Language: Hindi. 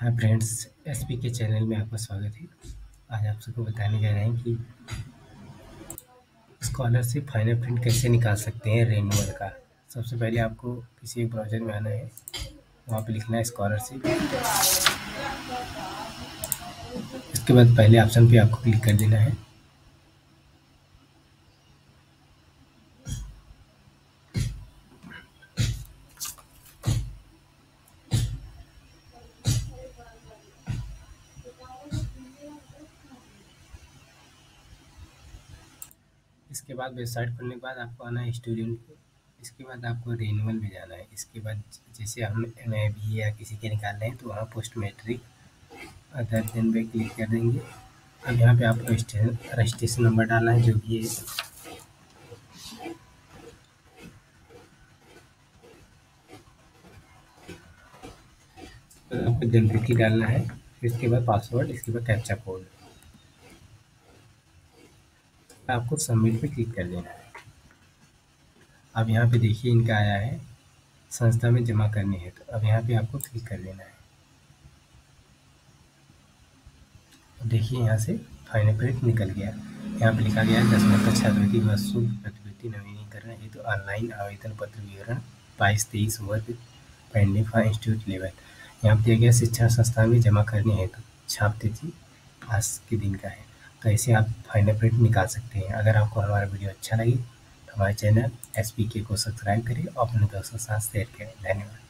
हाय फ्रेंड्स, एसपी के चैनल में आपका स्वागत है। आज आप सबको बताने जा रहे हैं कि स्कॉलरशिप फाइनल प्रिंट कैसे निकाल सकते हैं रेन्यूअल का। सबसे पहले आपको किसी एक ब्राउज़र में आना है, वहाँ पे लिखना है स्कॉलरशिप। इसके बाद पहले ऑप्शन पे आपको क्लिक कर देना है। इसके बाद वेबसाइट खोलने के बाद आपको आना है स्टूडेंट पे। इसके बाद आपको रेन्यूअल में जाना है। इसके बाद जैसे हम MA या किसी के निकाल रहे हैं तो वहाँ पोस्ट मैट्रिक अदर देन पे क्लिक कर देंगे। अब यहाँ पे आपको रजिस्ट्रेशन नंबर डालना है, जो कि है आपको जनतिथि डालना है। इसके बाद पासवर्ड, इसके बाद कैप्चा कोड। आपको सबमिट पे क्लिक कर देना है। अब यहाँ पे देखिए इनका आया है संस्था में जमा करने हैं, तो अब यहाँ पे आपको क्लिक कर देना है। अब देखिए यहाँ से फाइनल प्रिंट निकल गया। यहाँ पे लिखा गया है 10 नंबर छात्रवृत्ति व शुल्क प्रतिभूति नवीनीकरण हेतु ऑनलाइन आवेदन पत्र विवरण 22-23 वर्ग पेंडिंग फॉर इंस्टीट्यूट लेवल। यहाँ पे दिया गया शिक्षा संस्थान में जमा करने हेतु छाप तिथि आज के दिन का है। तो ऐसे आप फाइनल प्रिंट निकाल सकते हैं। अगर आपको हमारा वीडियो अच्छा लगे तो हमारे चैनल SPK को सब्सक्राइब करें और अपने दोस्तों के साथ शेयर करें। धन्यवाद।